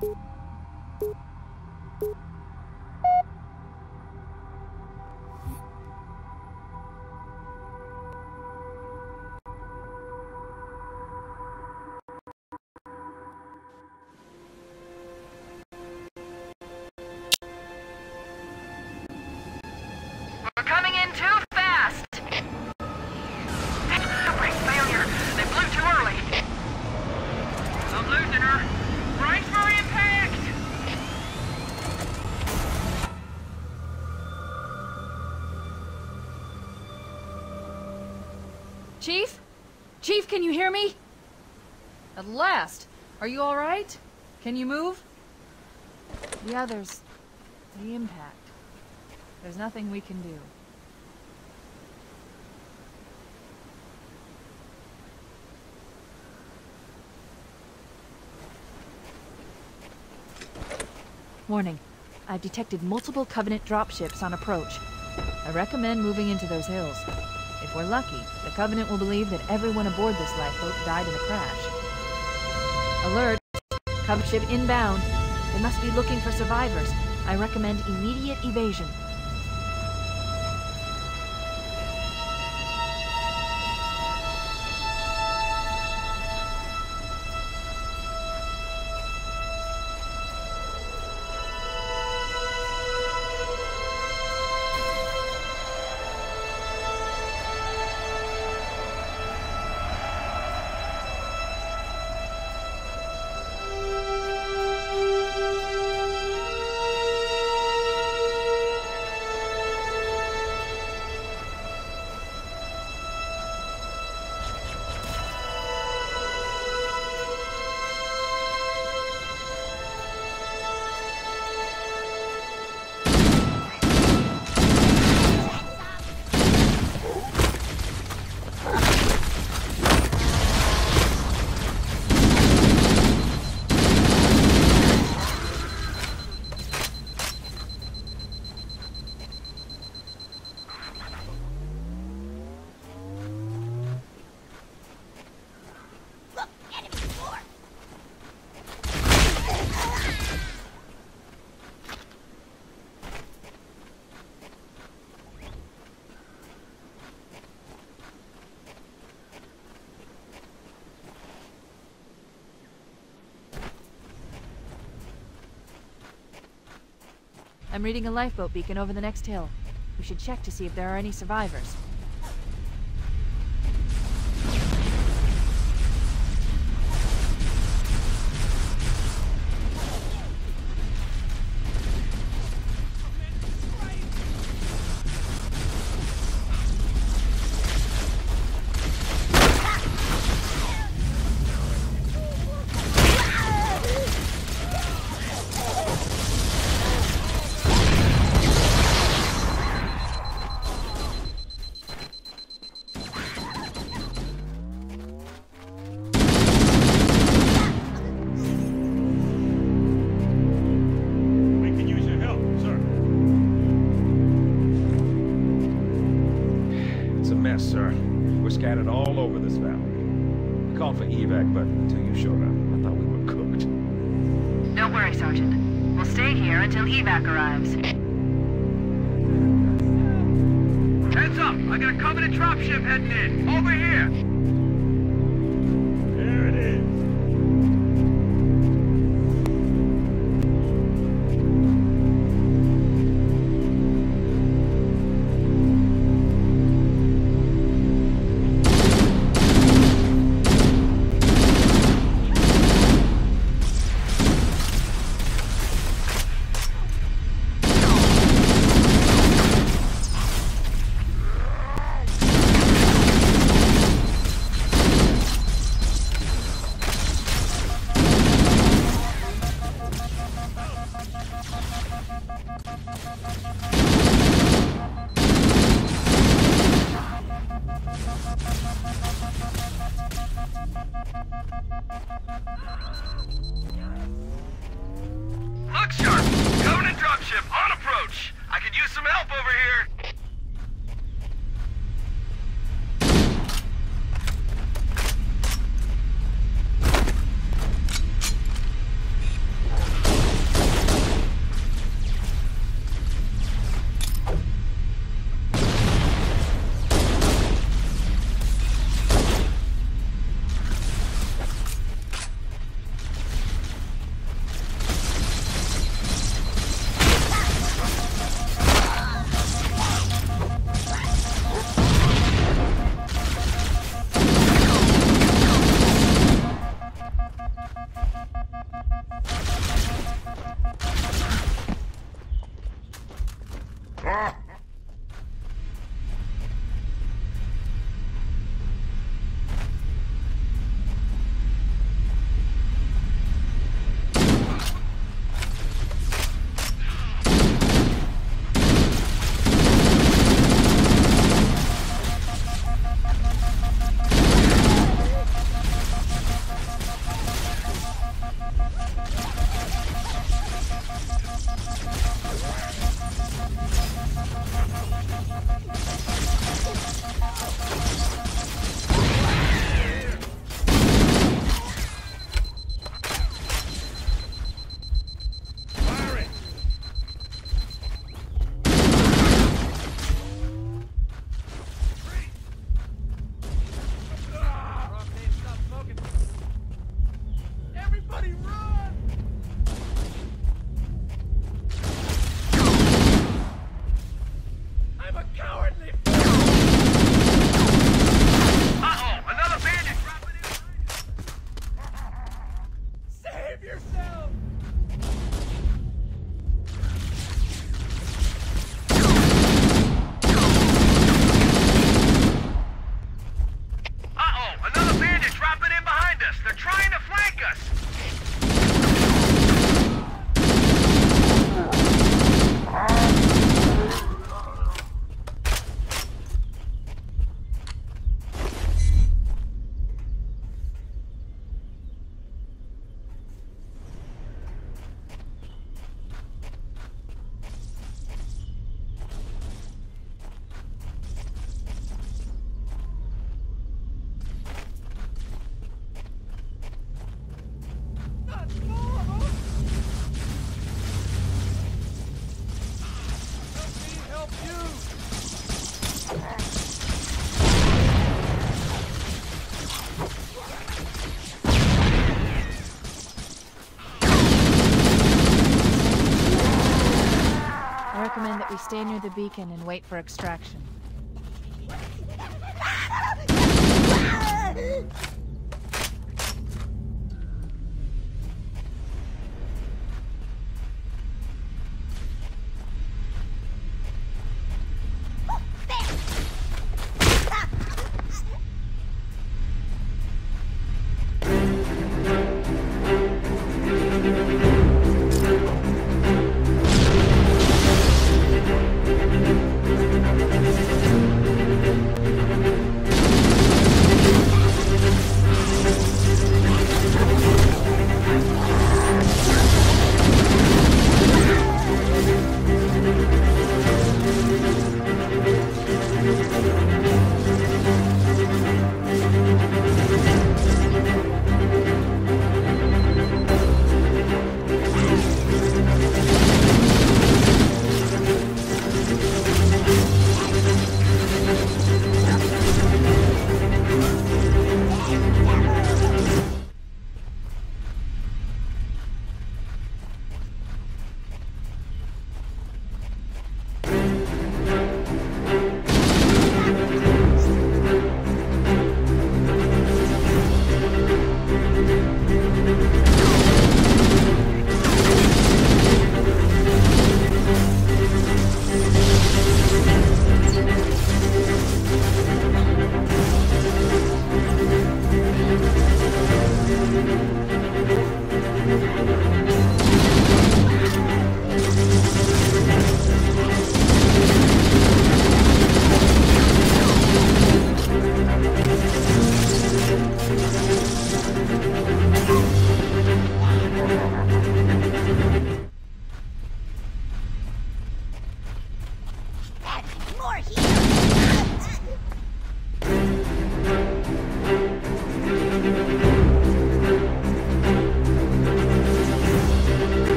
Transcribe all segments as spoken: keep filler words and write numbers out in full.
We're coming in too fast! Brake failure! They blew too early! I'm losing her! Brace for impact! Chief? Chief, can you hear me? At last! Are you alright? Can you move? The others... the impact. There's nothing we can do. Warning. I've detected multiple Covenant dropships on approach. I recommend moving into those hills. If we're lucky, the Covenant will believe that everyone aboard this lifeboat died in the crash. Alert! Covenant ship inbound. They must be looking for survivors. I recommend immediate evasion. I'm reading a lifeboat beacon over the next hill. We should check to see if there are any survivors. Sir, we're scattered all over this valley. We called for evac, but until you showed up, I thought we were cooked. Don't worry, Sergeant. We'll stay here until evac arrives. Heads up! I got a Covenant dropship heading in. Over here! There it is. Look sharp! Covenant dropship on approach! I could use some help over here! We stay near the beacon and wait for extraction.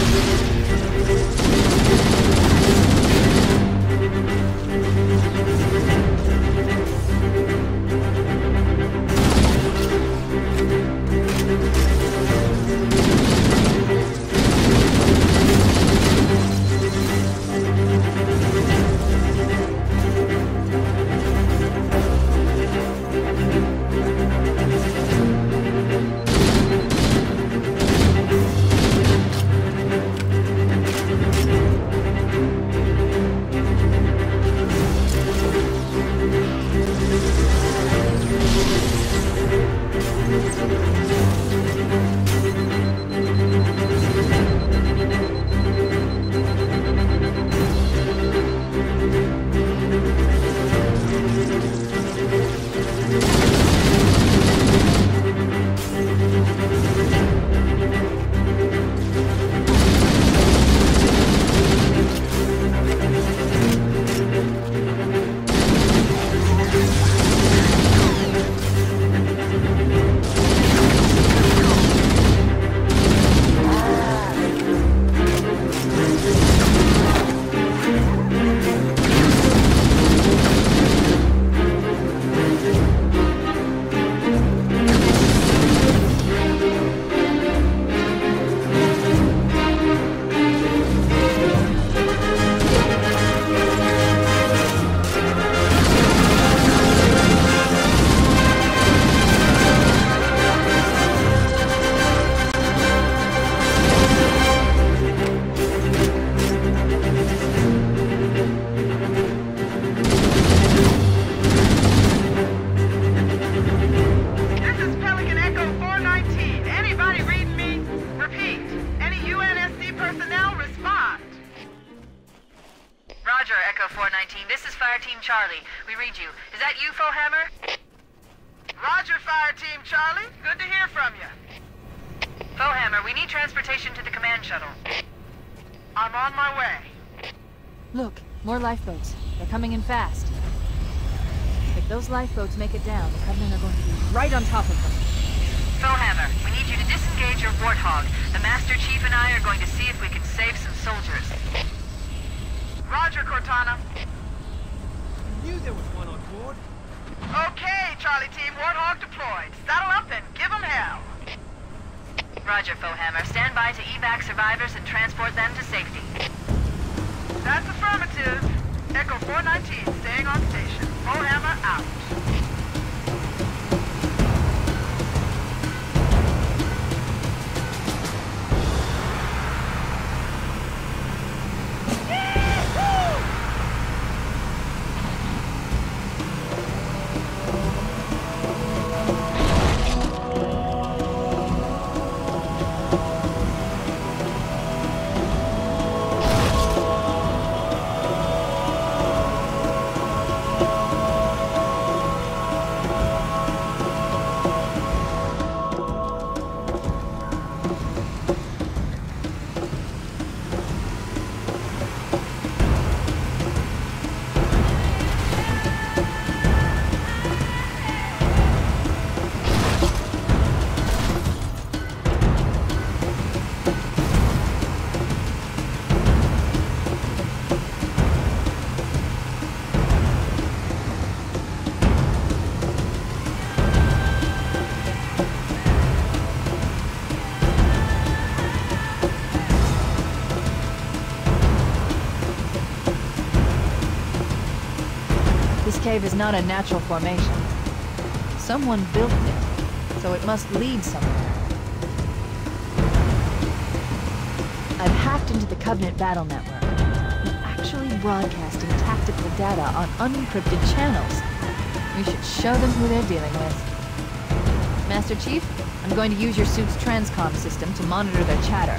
You this is Fire Team Charlie. We read you. Is that you, Foehammer? Roger, Fire Team Charlie. Good to hear from you. Foehammer, we need transportation to the command shuttle. I'm on my way. Look, more lifeboats. They're coming in fast. If those lifeboats make it down, the Covenant are going to be right on top of them. Foehammer, we need you to disengage your Warthog. The Master Chief and I are going to see if we can save some soldiers. Roger, Cortana. I knew there was one on board. Okay, Charlie Team, Warthog deployed. Saddle up and give them hell. Roger, Foehammer. Stand by to evac survivors and transport them to safety. That's affirmative. Echo four nineteen, staying on station. Foehammer out. This cave is not a natural formation. Someone built it, so it must lead somewhere. I've hacked into the Covenant battle network. They're actually broadcasting tactical data on unencrypted channels. We should show them who they're dealing with. Master Chief, I'm going to use your suit's transcom system to monitor their chatter.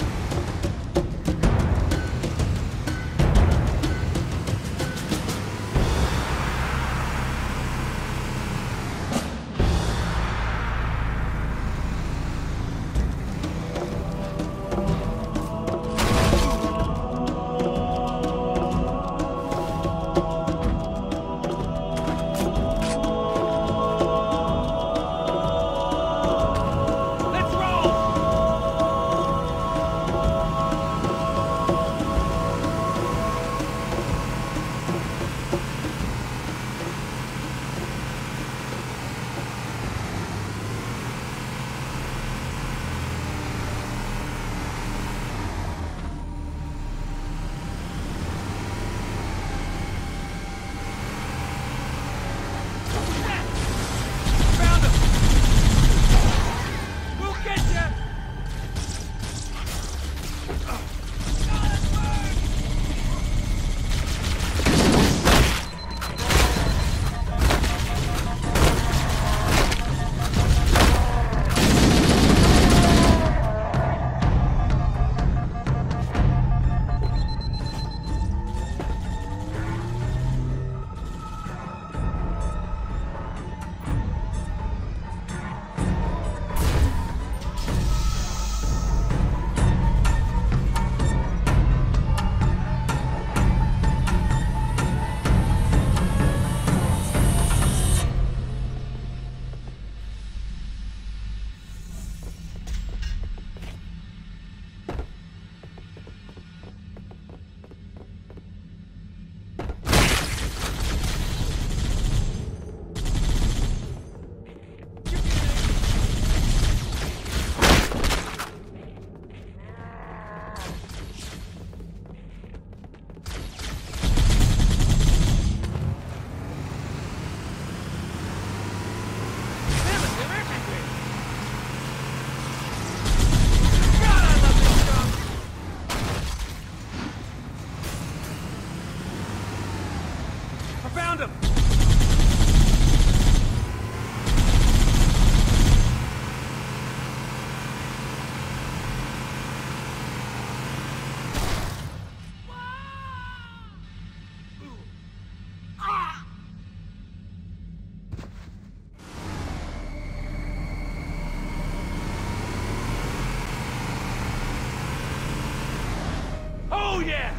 yeah!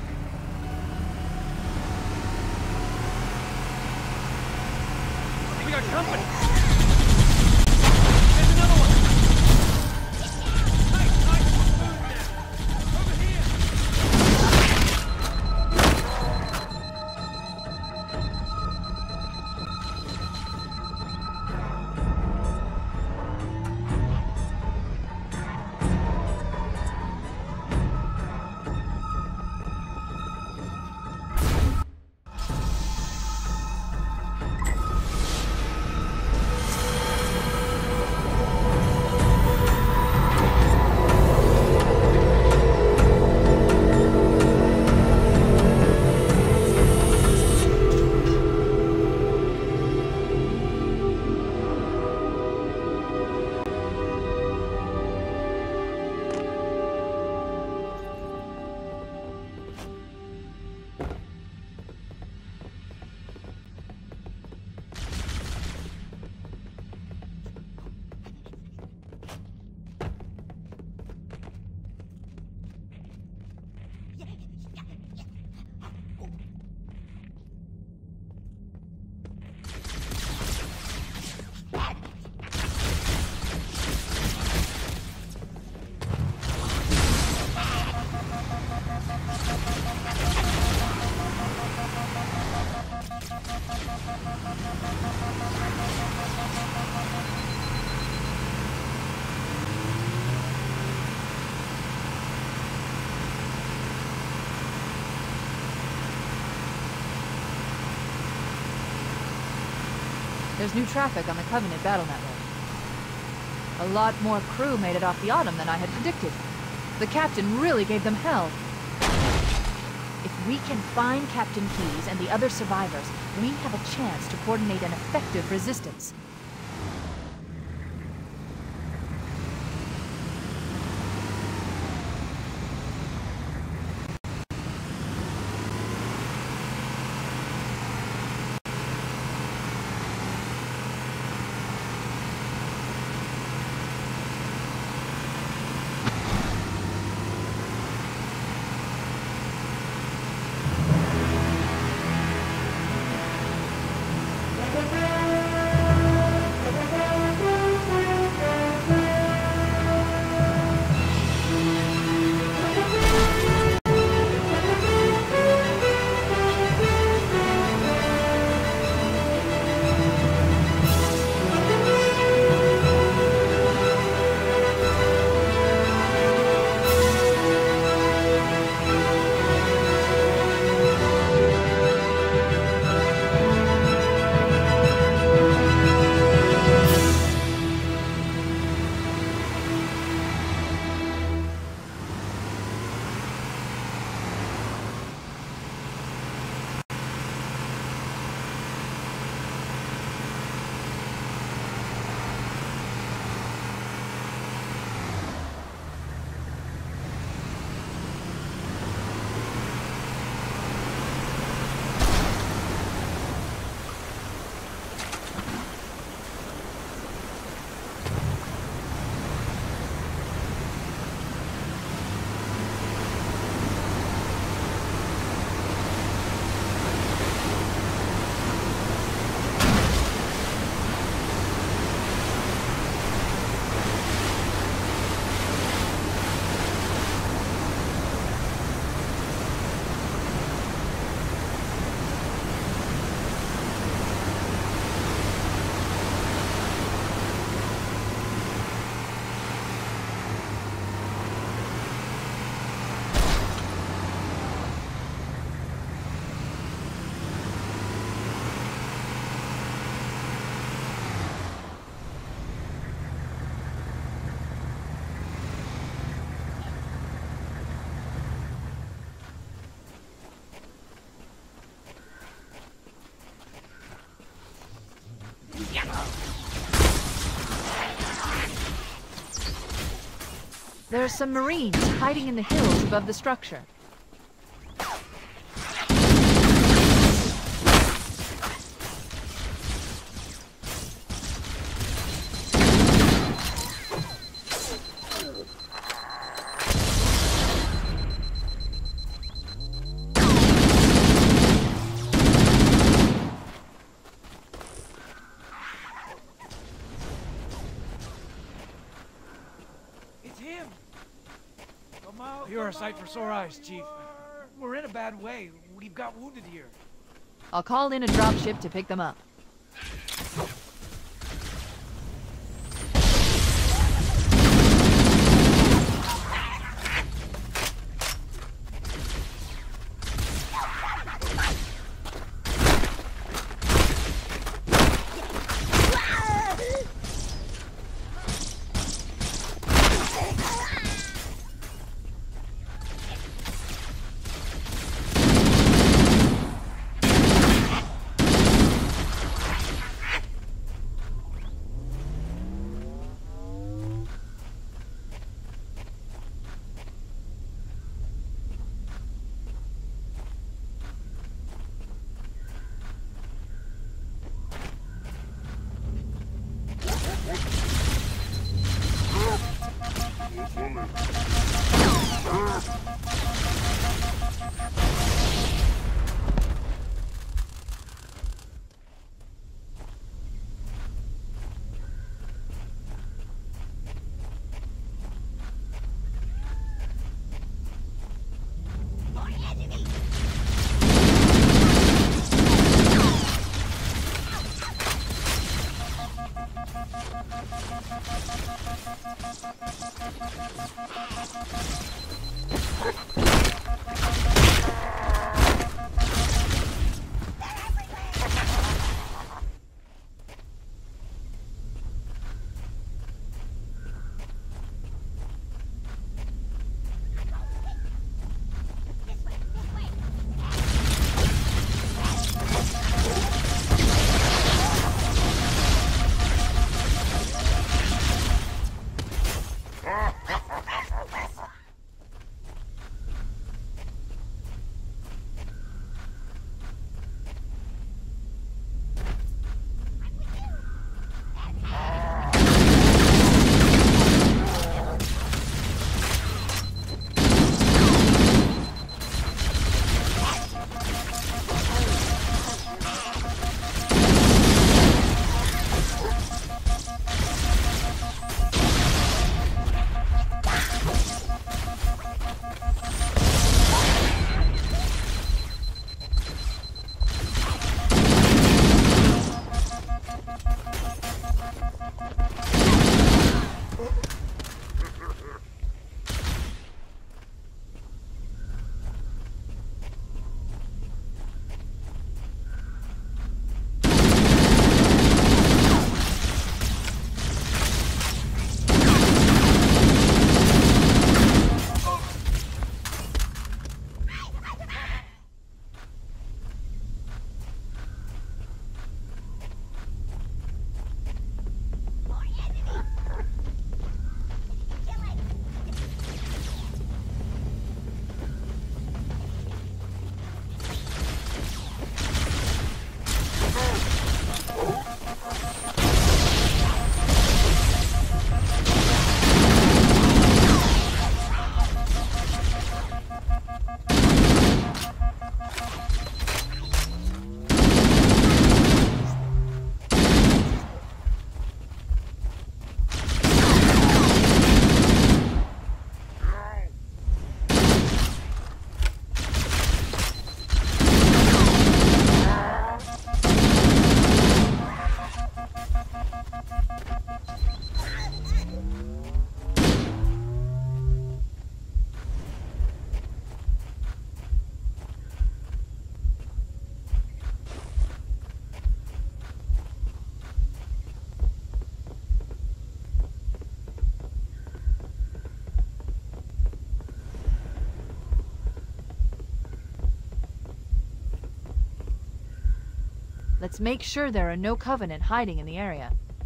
We got company! There's another one! Nice, nice, food there! Over here! There's new traffic on the Covenant battle network. A lot more crew made it off the Autumn than I had predicted. The captain really gave them hell. If we can find Captain Keyes and the other survivors, we have a chance to coordinate an effective resistance. There are some Marines hiding in the hills above the structure. parasite for sore eyes, Chief. We're in a bad way. We've got wounded here. I'll call in a dropship to pick them up. Let's make sure there are no Covenant hiding in the area.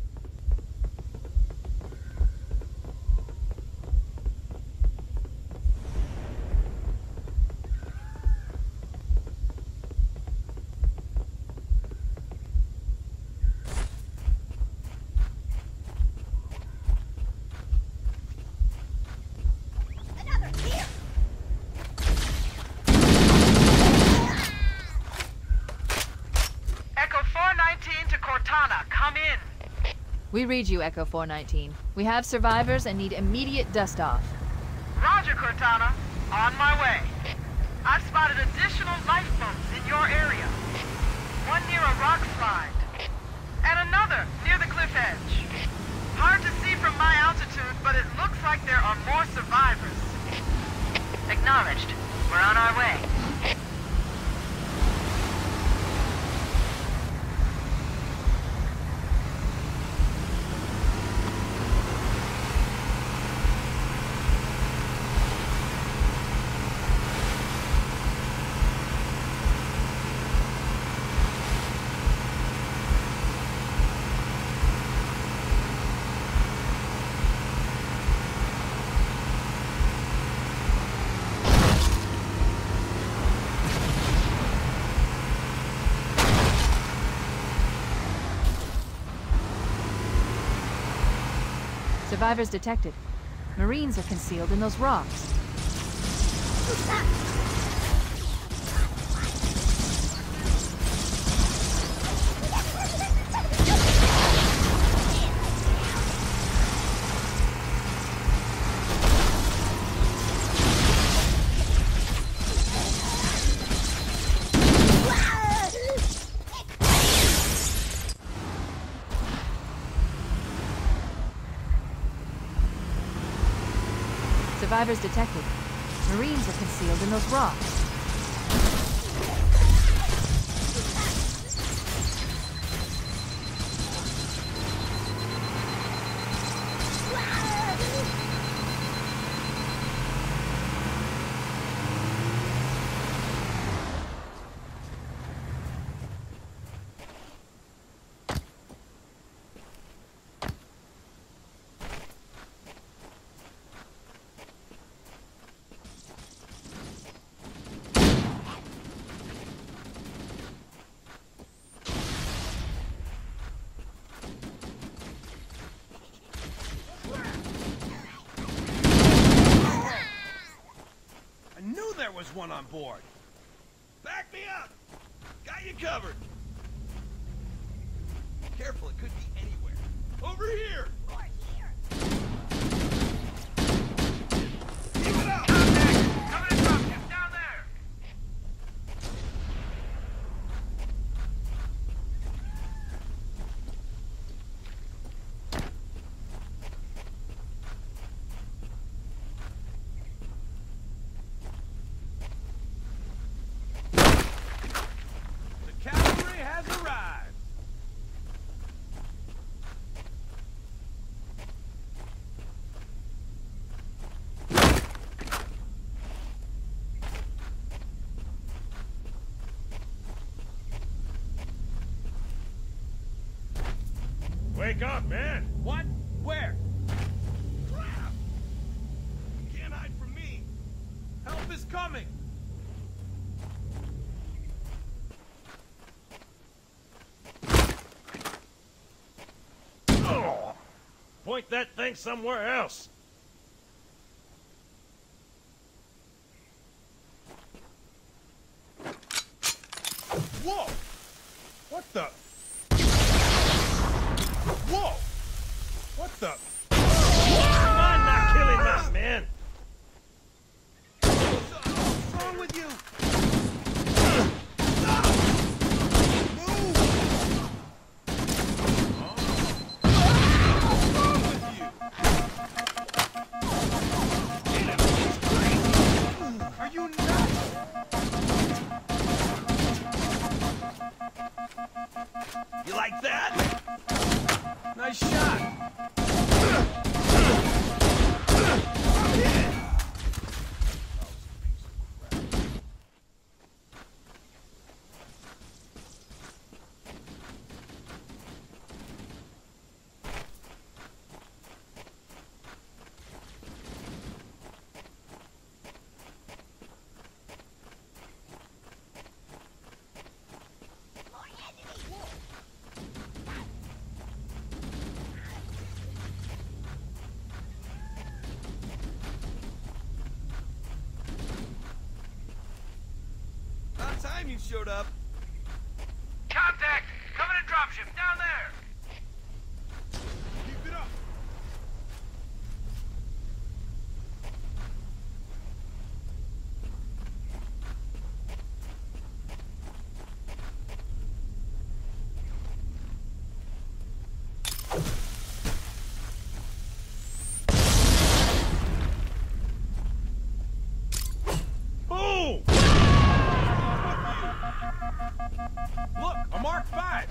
We read you, Echo four nineteen. We have survivors and need immediate dust-off. Roger, Cortana. On my way. I've spotted additional lifeboats in your area. One near a rock slide. And another near the cliff edge. Hard to see from my altitude, but it looks like there are more survivors. Acknowledged. We're on our way. Survivors detected. Marines are concealed in those rocks. Survivors detected. Marines are concealed in those rocks. There was one on board. Back me up! Got you covered. Careful, it could be anywhere. Over here! Right here! Keep it up! Coming in drop ship down there! Cavalry has arrived! Wake up, man! What? Where? Crap! You can't hide from me! Help is coming! Point that thing somewhere else. Whoa! What the? Whoa! What the? Come on now, kill him out, man! What's wrong with you? Are you nuts? You like that? Nice shot. About time you showed up. Contact! Coming in dropship down there! Keep it up. Look, a Mark five!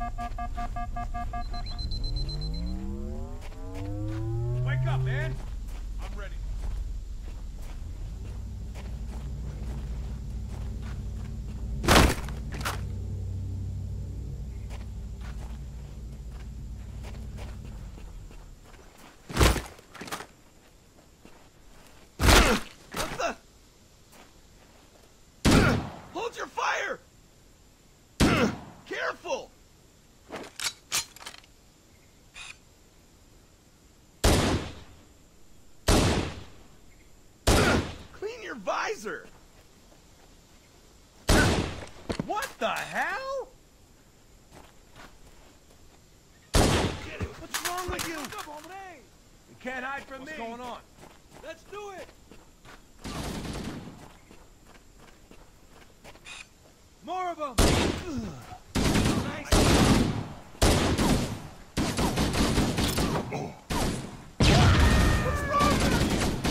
Wake up, man! I'm ready. What the? Hold your fire! Careful! Clean your visor! What the hell? Get it! What's wrong with you? You can't hide from What's me. going on? Let's do it! More of them! What's wrong with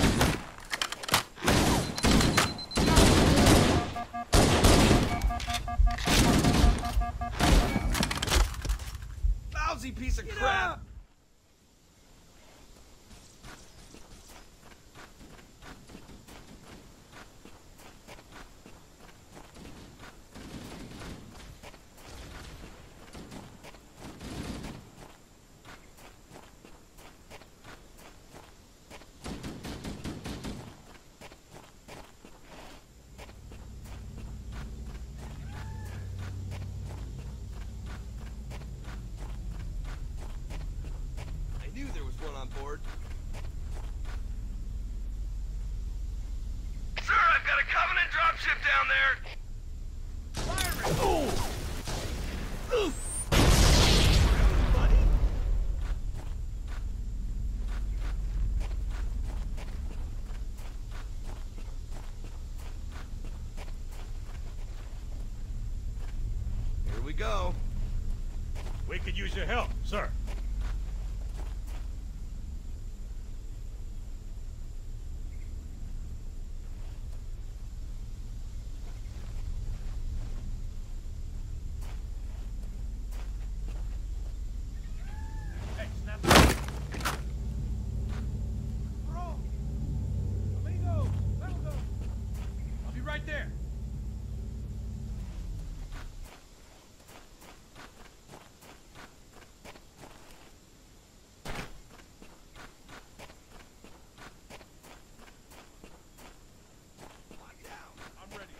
you? Lousy piece of Get crap! up! I knew there was one on board. Sir, I've got a Covenant dropship down there! Fire it! Oh! Buddy? Here we go. We could use your help, sir. Hey, snap back. Bro! Amigo! That'll go! I'll be right there. Lock down. I'm ready.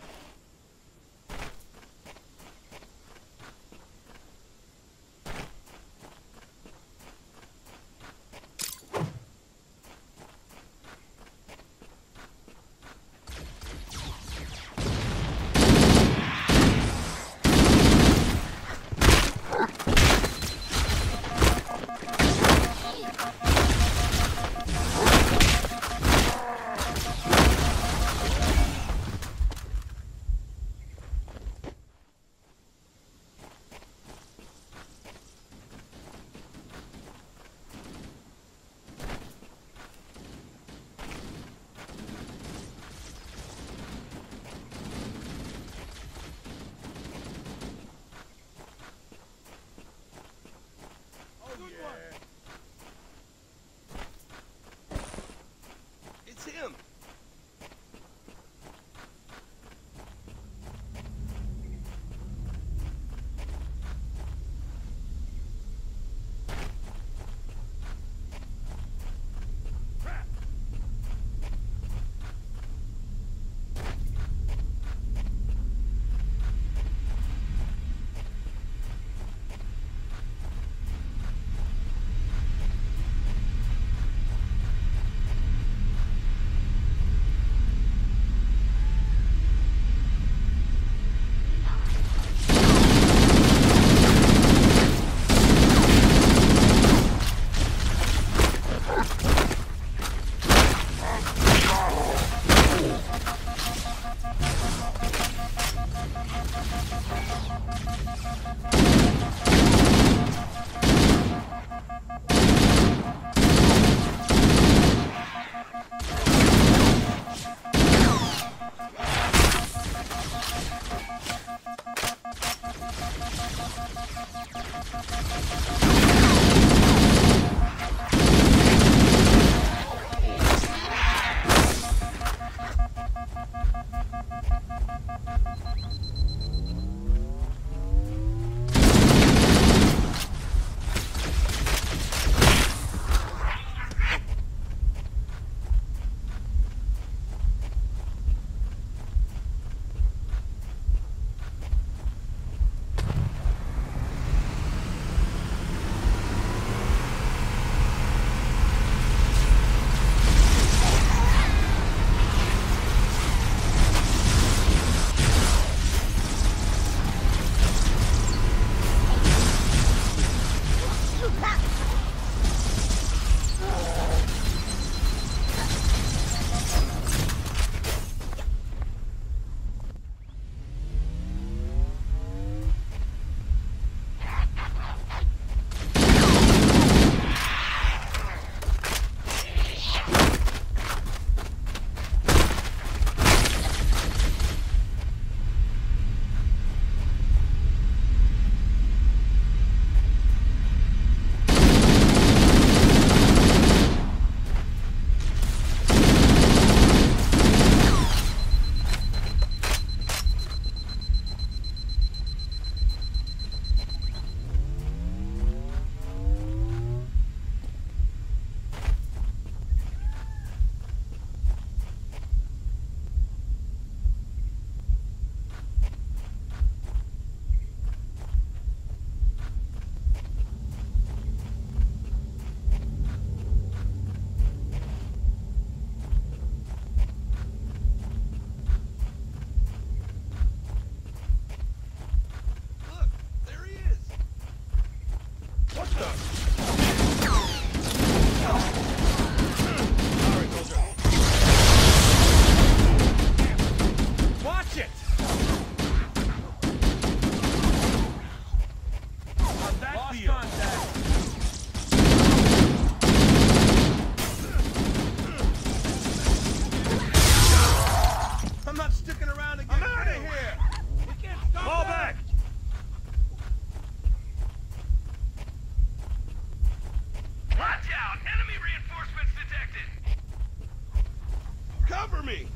me!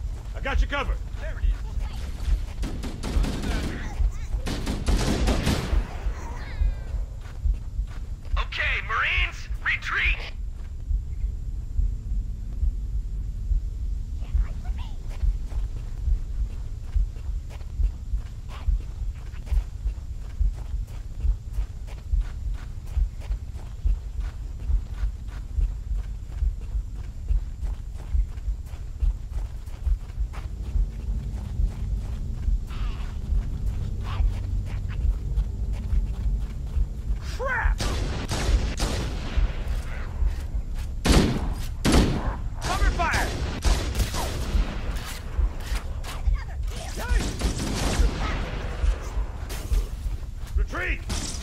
I got you covered. There it is. Okay, Marines, retreat! Crap! Cover fire! Yikes! Retreat!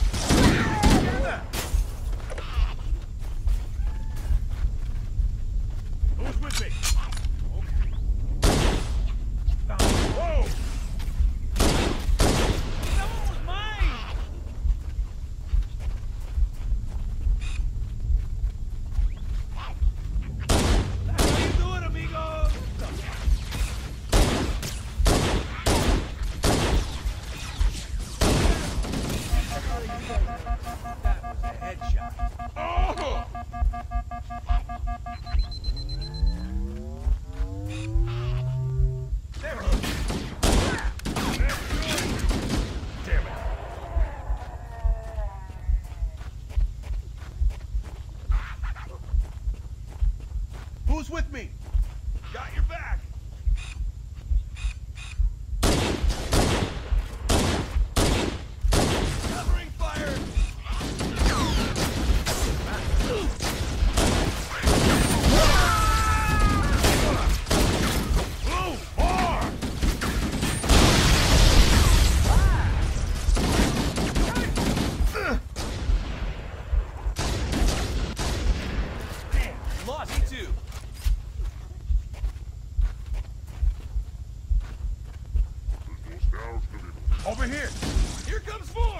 Who's with me? Whoa! That one was mine! That's how you do it, amigos! That was a headshot. Oh! There it is. Damn it. Who's with me? Got your back. Covering fire. Blue, more. Damn, lost me too. Over here! Here comes four!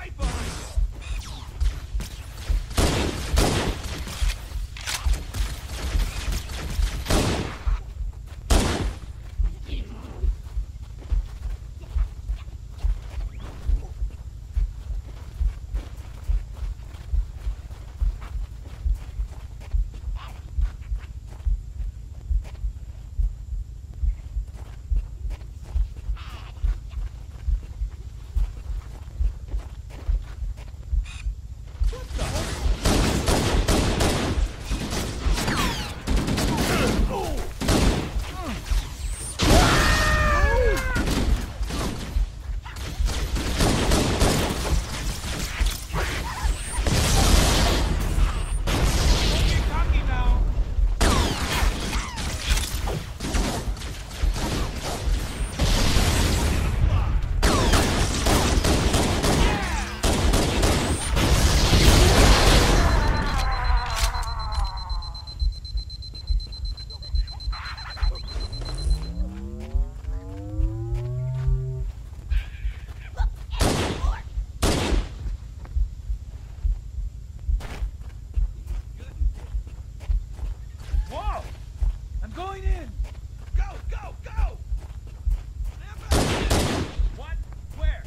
right behind you! Whoa! I'm going in! Go, go, go! Stand back! What? Where?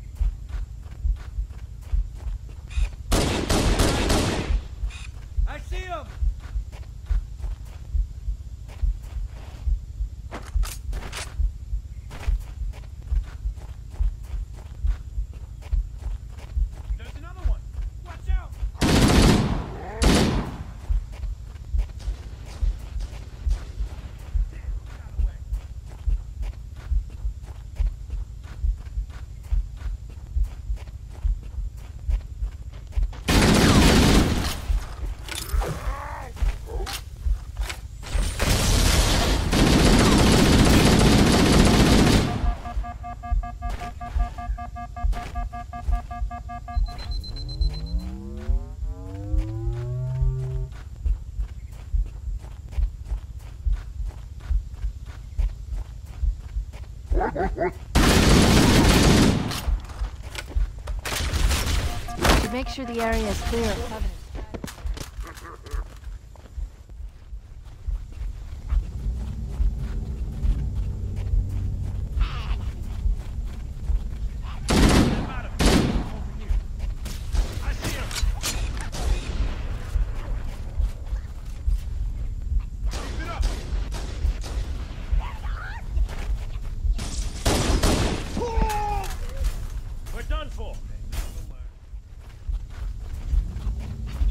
I see him! There's another one! Watch out! Got away. To make sure the area is clear of Covenant. I see him! Keep it up! We're done for.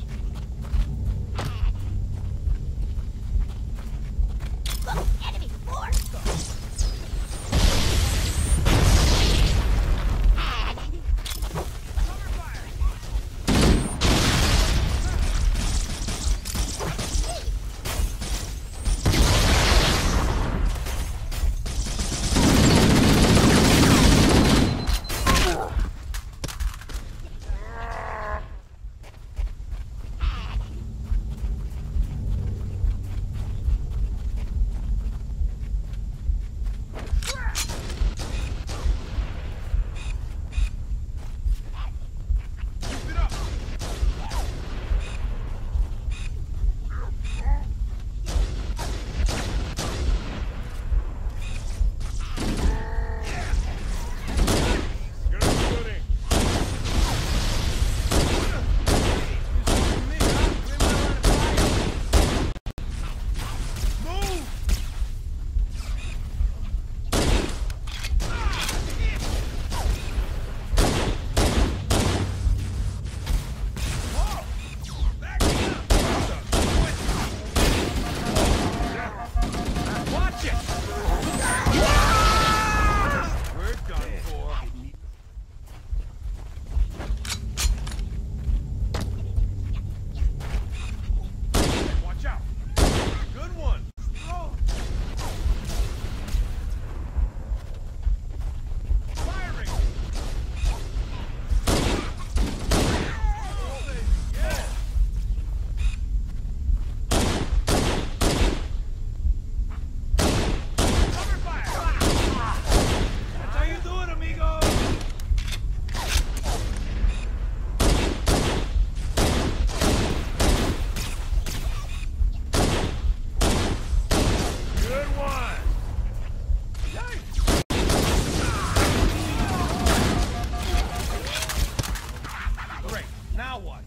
Now what?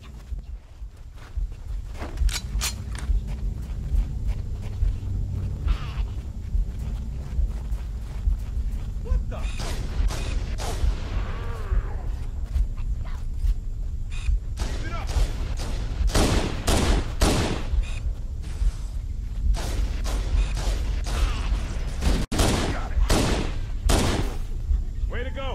What the? Keep it up! Got it. Way to go!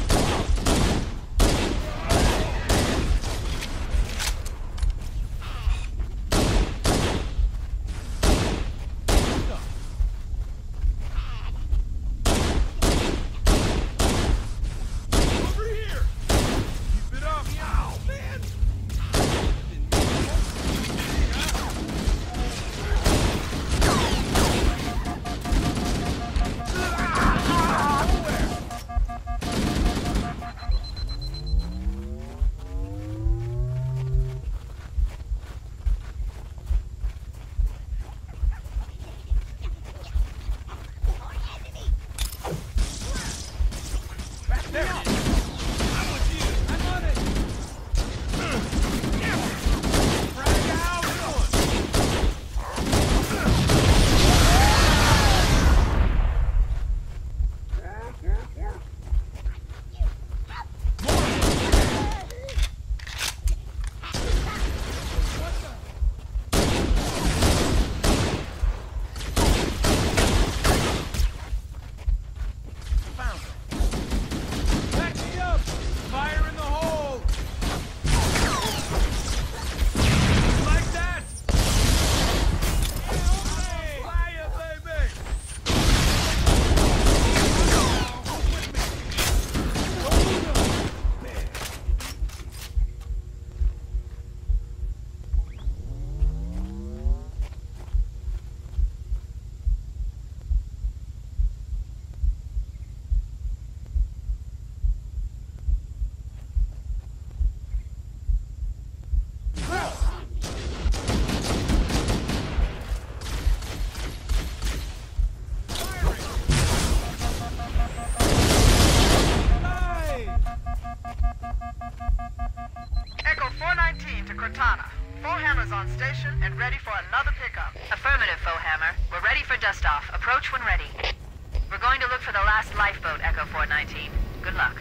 On station and ready for another pickup. Affirmative, Foehammer. We're ready for dust-off. Approach when ready. We're going to look for the last lifeboat, Echo four nineteen. Good luck.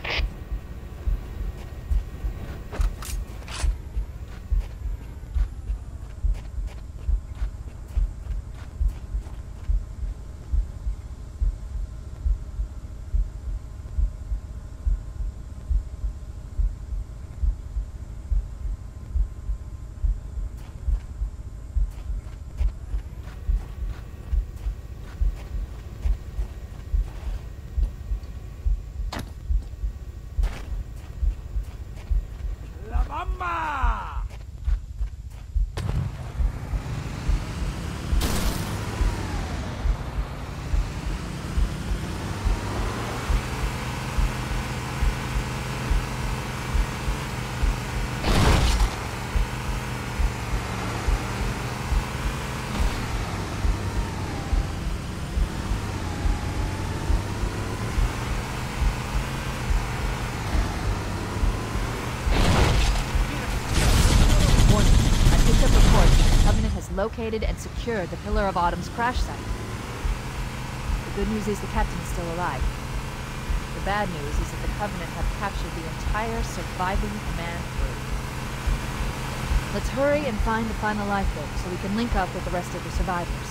Located and secured the Pillar of Autumn's crash site. The good news is the captain is still alive. The bad news is that the Covenant have captured the entire surviving command crew. Let's hurry and find the final lifeboat so we can link up with the rest of the survivors.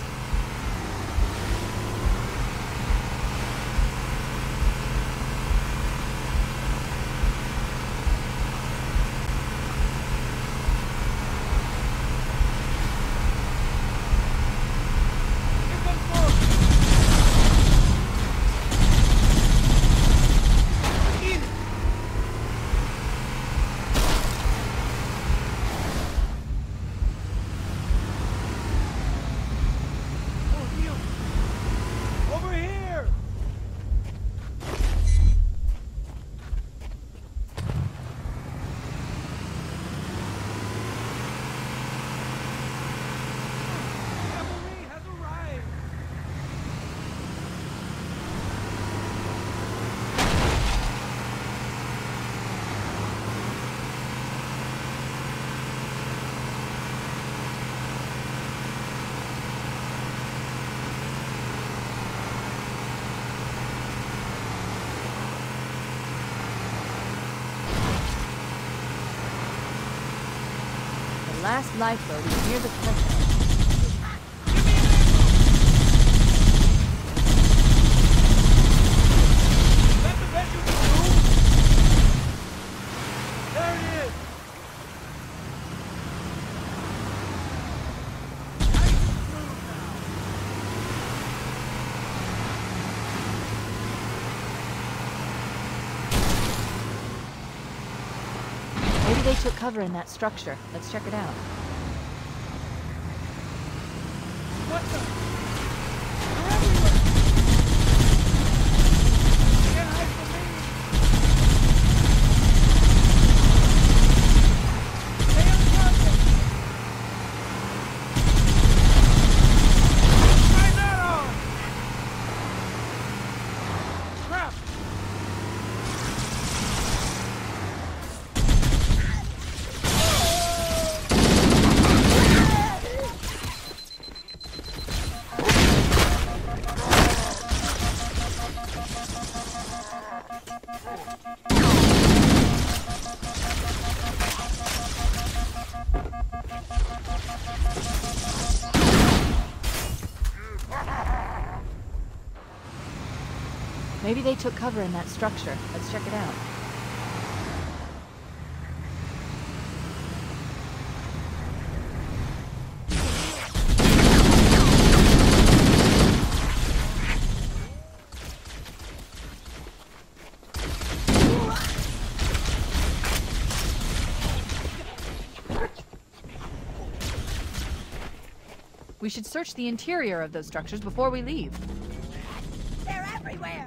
last lifeboat is near the cliff edge. Is that the best you can do? There it is! Maybe they took cover in that structure. Let's check it out. What the? They're everywhere! Can't hide from me! Stay on target! Try that on! Crap! Maybe they took cover in that structure. Let's check it out. We should search the interior of those structures before we leave. They're everywhere!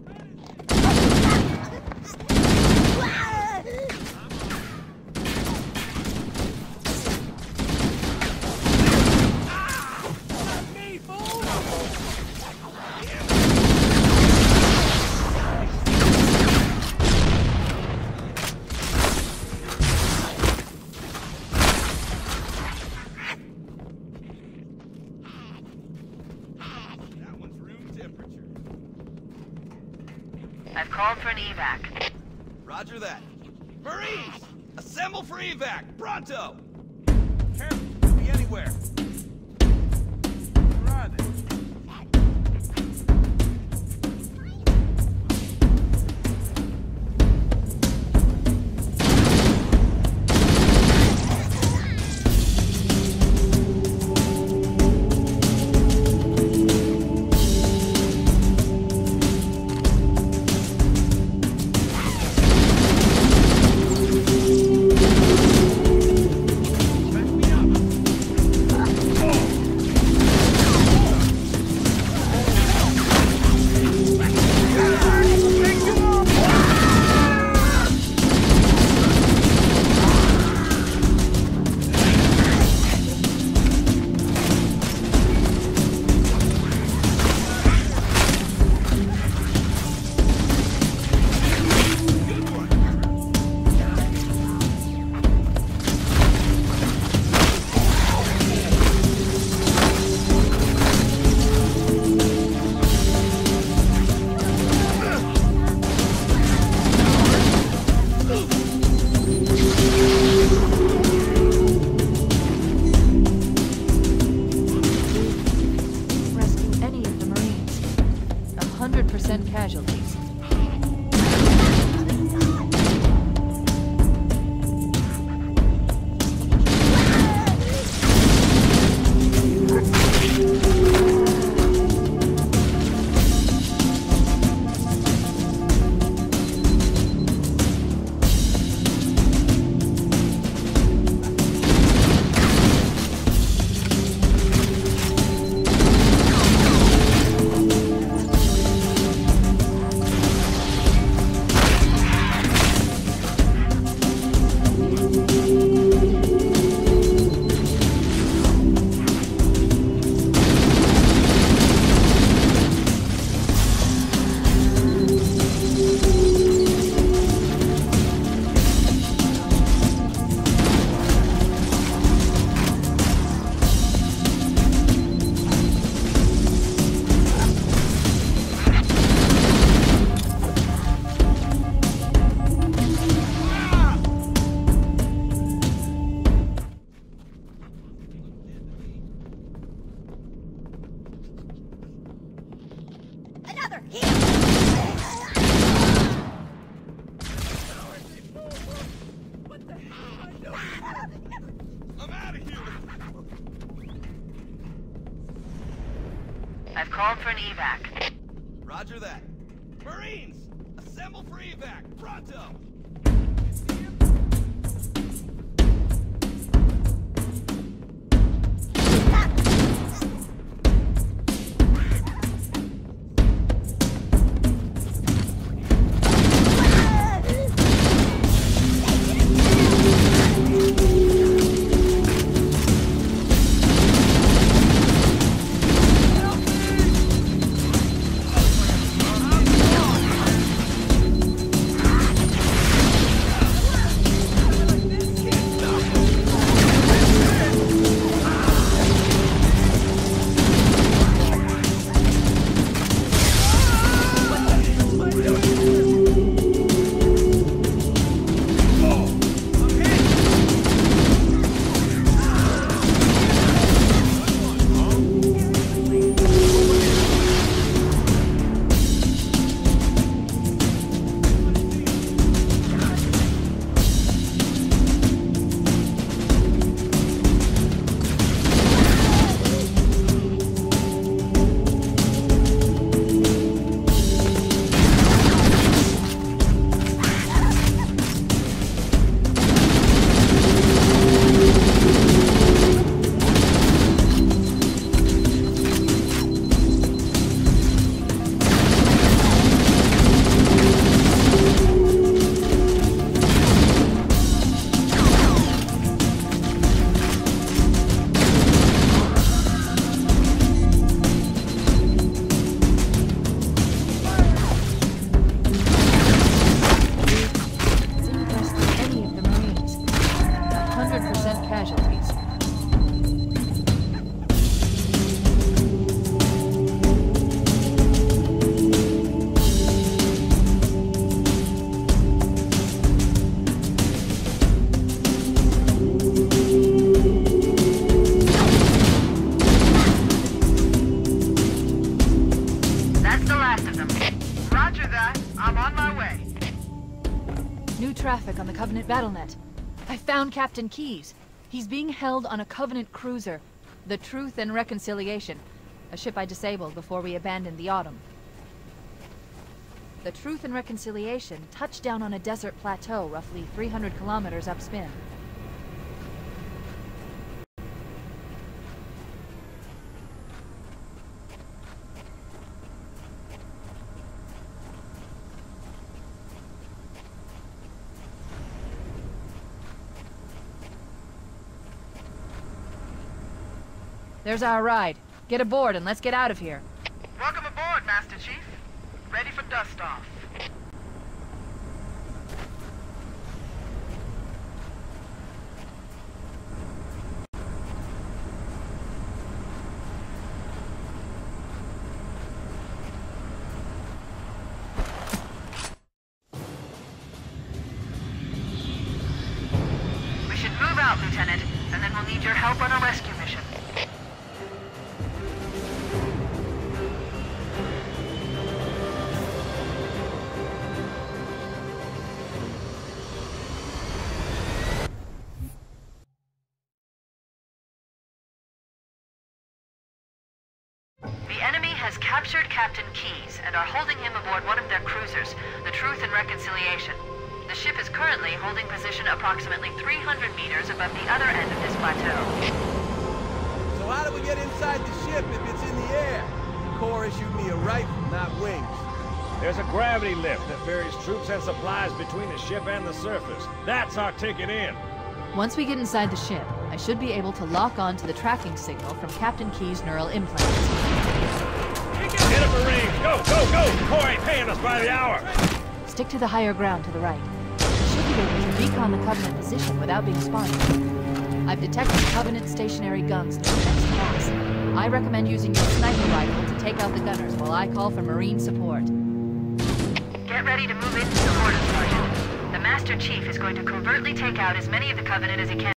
I've called for an evac. Roger that. Marines! Assemble for evac! Pronto! Careful, could be anywhere. Where are they? Casualties. I'm out of here! I've called for an evac. Roger that. Marines! Assemble for evac! Pronto! Traffic on the Covenant BattleNet. I found Captain Keyes. He's being held on a Covenant cruiser, the Truth and Reconciliation, a ship I disabled before we abandoned the Autumn. The Truth and Reconciliation touched down on a desert plateau roughly three hundred kilometers upspin. There's our ride. Get aboard and let's get out of here. Welcome aboard, Master Chief. Ready for dust-off. We should move out, Lieutenant, and then we'll need your help on a rescue mission. The enemy has captured Captain Keyes and are holding him aboard one of their cruisers, the Truth and Reconciliation. The ship is currently holding position approximately three hundred meters above the other end of this plateau. So how do we get inside the ship if it's in the air? The Corps issued me a rifle, not wings. There's a gravity lift that ferries troops and supplies between the ship and the surface. That's our ticket in. Once we get inside the ship, I should be able to lock on to the tracking signal from Captain Keyes' neural implants. Get up, Marines! Go, go, go! Corps ain't paying us by the hour! Stick to the higher ground to the right. We should be able to recon the Covenant position without being spotted. I've detected Covenant stationary guns near the next pass. I recommend using your sniper rifle to take out the gunners while I call for Marine support. Get ready to move in to support us, Sergeant. The Master Chief is going to covertly take out as many of the Covenant as he can.